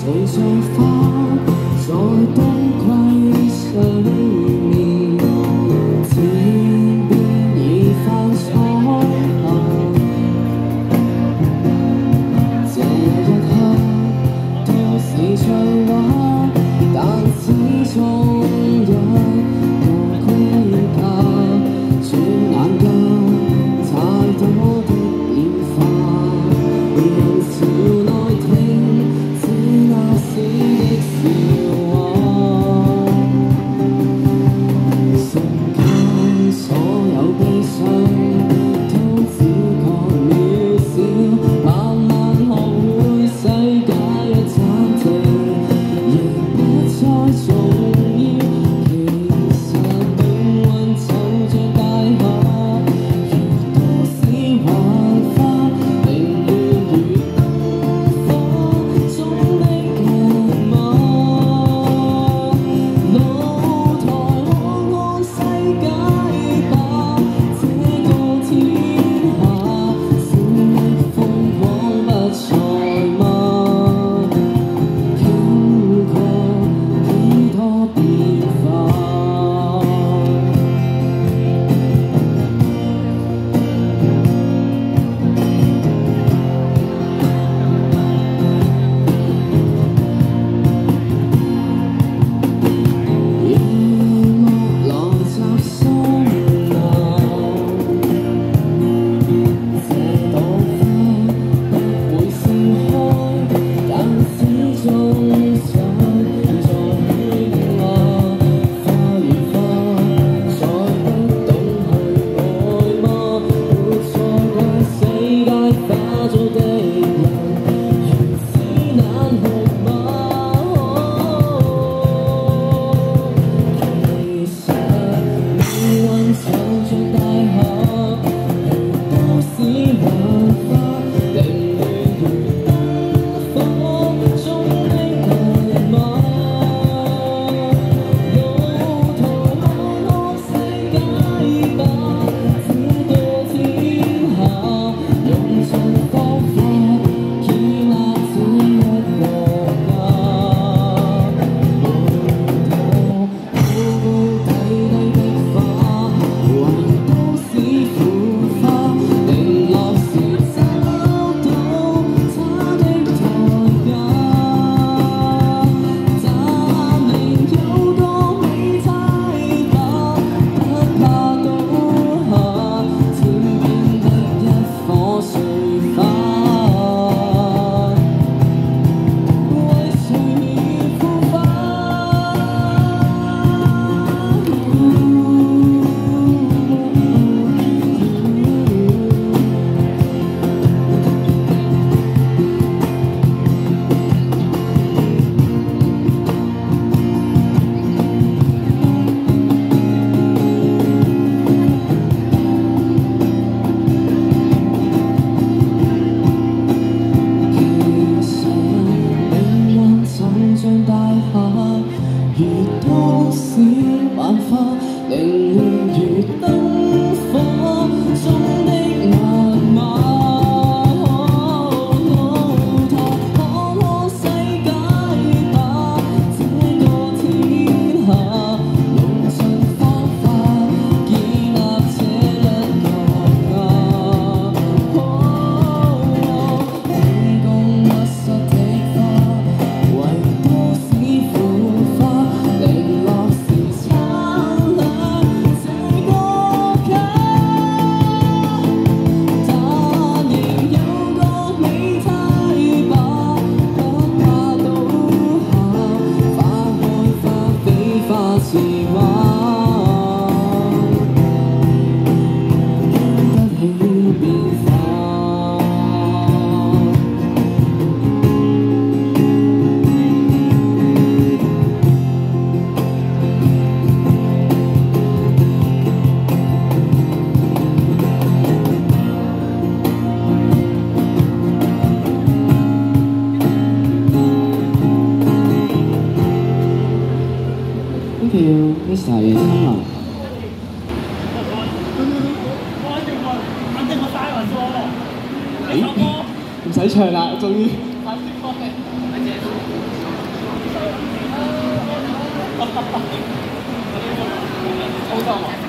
谁像花在冬季上面，天边已泛彩霞。这一刻都是像畫，但始終一個歸家。轉眼間太多的變化，人潮內聽知那時的笑話，瞬間所有悲傷都只覺渺小，慢慢學會世界一暫停，亦不再重要。其實命運就像大海，如都市幻化，凌亂如燈火中的人馬。露台看看世界吧，這個天下，小的風光不再嗎？經過幾多變化。夜幕來襲心頭，這朵花不會笑開，但始終想在喧嘩。花與花，再不懂去愛嗎？沒錯過世界化做的人，如此難學嗎？其實命運就像大海，如都市幻化，凌亂如燈火中的人馬。露台看看世界吧，這個天下，用盡方法建立這一個家。回頭高高低低的花，為都市腐化，零落時找到它的台階。但仍有個美態吧，不怕倒下，天邊的一顆碎花，為誰而腐化？其實命運就像大海，如都市幻化，凌亂如燈火中的人馬。露台看看世界吧，這個天下，用盡方法建立這一個家。氣功密室的花，為都市腐化，零落時燦爛這個家。但仍有個美態吧，不怕倒下，花開花飛花似畫，經得起變化。Thank you, Mr. 袁生啊。唔使唱啦，終於。 抽到吗？